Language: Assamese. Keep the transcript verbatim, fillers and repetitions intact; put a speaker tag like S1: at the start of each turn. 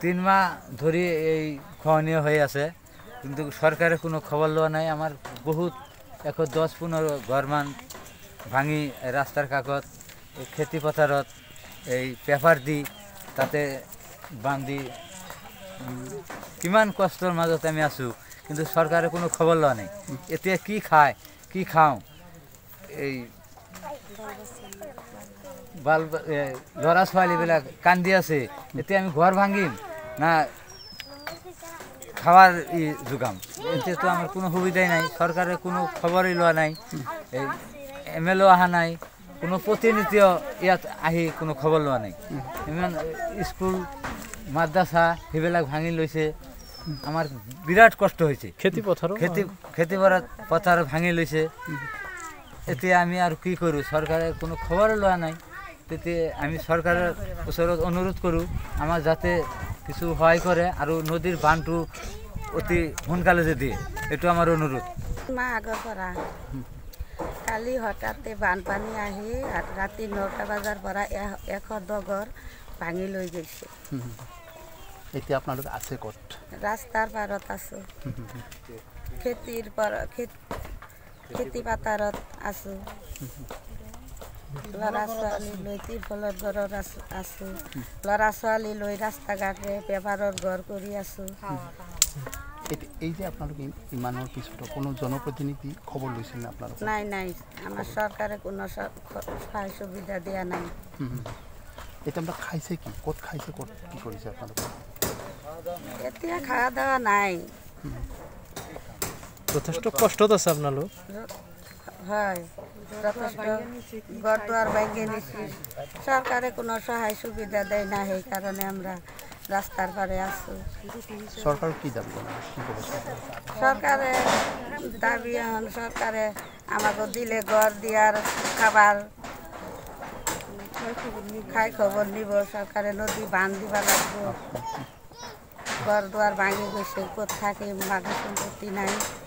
S1: তিন মাহ ধরে এই খহনীয় হয়ে আছে, কিন্তু সরকারের কোনো খবর লওয়া নাই। আমার বহুত এখন দশ পনেরো ঘরমান ভাঙি রাস্তার কাগজ খেতি পথারত এই পেপার দি তাতে বান্ধি কিমান কষ্টর মাজত আমি আছোঁ, কিন্তু সরকারের কোনো খবর লওয়া নাই। এতিয়া কি খায় কি খাওঁ, এই বাল ল'ৰা ছোৱালীবিলাক কান্দি আছে। এতিয়া আমি ঘৰ ভাঙিম না খাওয়ার ই যোগাম, এতে তো আমার কোনো সুবিধাই নাই। সরকারের কোনো খবরই লোৱা নাই, এই এম এল এ অহা নাই, কোনো প্ৰতিনিধিও ইয়াত আহি কোনো খবৰ লোৱা নাই। ইমান স্কুল মাদ্ৰাছা সেইবিলাক ভাঙি লৈছে, আমাৰ বিৰাট কষ্ট হৈছে। খেতি পথাৰ খেতি খেতি পথাৰ ভাঙি লৈছে। এতিয়া আমি আৰু কি কৰোঁ, চৰকাৰে কোনো খবৰে লোৱা নাই। তেতিয়া আমি চৰকাৰৰ ওচৰত অনুৰোধ কৰোঁ আমাৰ যাতে কিছু সহায় কৰে আৰু নদীৰ বান্ধটো অতি সোনকালে যে দিয়ে, এইটো আমাৰ অনুৰোধ।
S2: মাহ আগৰ পৰা কালি হঠাতে বানপানী আহি ৰাতি নটা বজাৰ পৰা এশ দহ ঘৰ ভাঙি লৈ গৈছে।
S3: এতিয়া আপোনালোক আছে ক'ত?
S2: ৰাস্তাৰ পাৰত আছোঁ, খেতিৰ পৰা খেতি পথাৰত আছোঁ, ল'ৰা ছোৱালী লৈ তিৰফলৰ ঘৰত আছোঁ, ল'ৰা ছোৱালী লৈ ৰাস্তা ঘাটে পেপাৰৰ ঘৰ কৰি আছোঁ।
S3: এই যে আপোনালোকে ইমানৰ পিছত কোনো জনপ্ৰতিনিধি খবৰ লৈছিল নে আপোনালোক?
S2: নাই নাই, আমাৰ চৰকাৰে কোনো সহায় সুবিধা দিয়া নাই।
S3: এতিয়া আপোনাক খাইছে কি, ক'ত খাইছে, ক'ত কি কৰিছে আপোনালোকে?
S2: এতিয়া খোৱা দাৱা নাই,
S4: যথেষ্ট কষ্টত আছে আপোনালোক।
S2: হয়, যথেষ্ট ঘৰ দুৱাৰ ভাঙি নিছি। চৰকাৰে কোনো সহায় সুবিধা দেয় না, সেইকাৰণে আমরা রাস্তার পারে আছো।
S3: সরকার কি দাবি করে?
S2: সরকারে দাবি এখন সরকারে আমাকে দিলে ঘর দিয়ার খাবার খাই খবর নিব, সরকারে নদী বাঁধ দিবা লাগবে। ঘর দুয়ার ভাঙি গেছে, কোথায় থাকে, মাটি সম্পত্তি নাই।